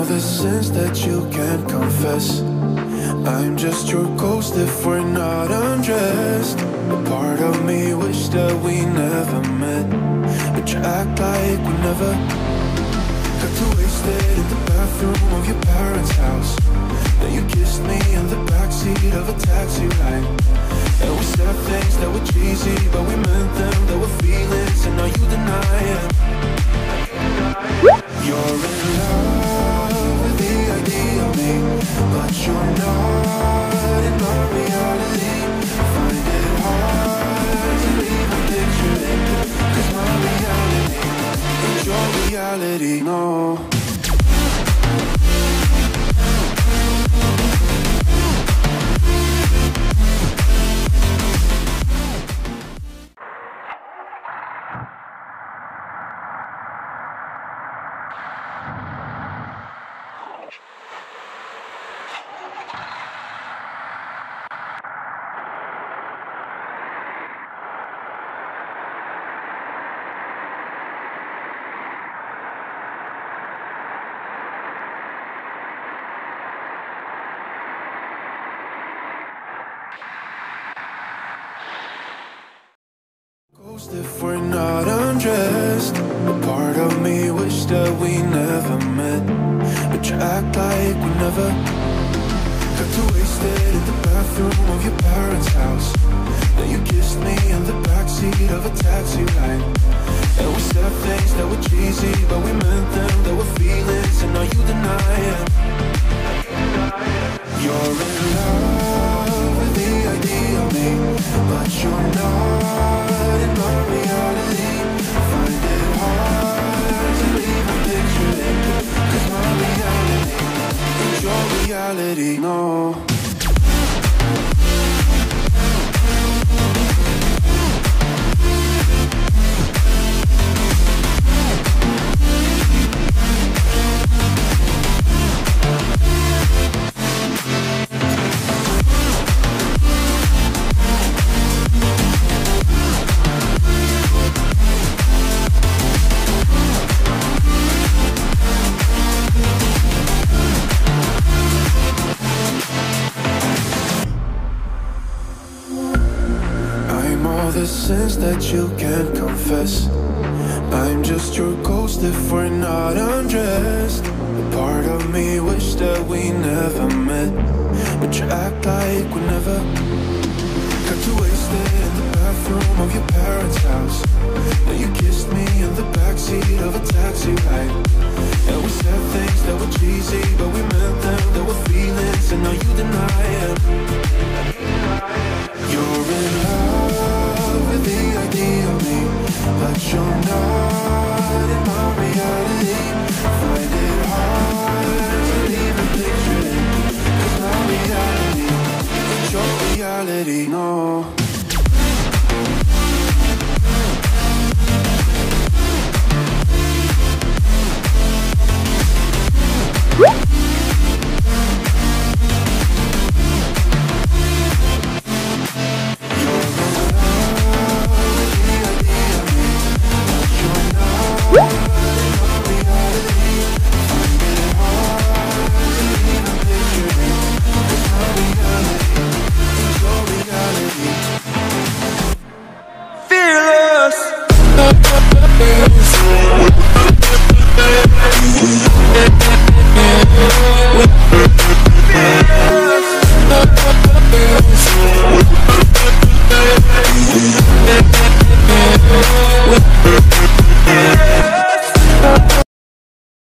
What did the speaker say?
the sins that you can't confess. I'm just your ghost if we're not undressed. A part of me wish that we never met, but you act like we never. Got too wasted in the bathroom of your parents' house. Then you kissed me in the backseat of a taxi ride. And we said things that were cheesy, but we meant them, there were feelings, and now you deny it. You're in love with the idea of me, but you're not in my reality. Find it hard to even picture it, 'cause my reality ain't your reality, no. If we're not undressed, a part of me wish that we never met, but you act like we never. Got too wasted in the bathroom of your parents' house. Then you kissed me in the backseat of a taxi ride. And we said things that were cheesy, but we meant them, there were feelings, and now you deny it. You're in love with the idea of me, but you're not in my reality. Find it hard to even picture it, 'cause my reality ain't your reality, no. The sins that you can't confess. I'm just your ghost if we're not undressed. A part of me wish that we never met, but you act like we never. Got too wasted in the bathroom of your parents' house. Then you kissed me in the backseat of a taxi ride. And we said things that were cheesy, but we meant them, there were feelings, and now you deny it. You're in love with the idea of me, but you're not in my reality. Find it hard to even picture it, 'cause my reality ain't your reality, no.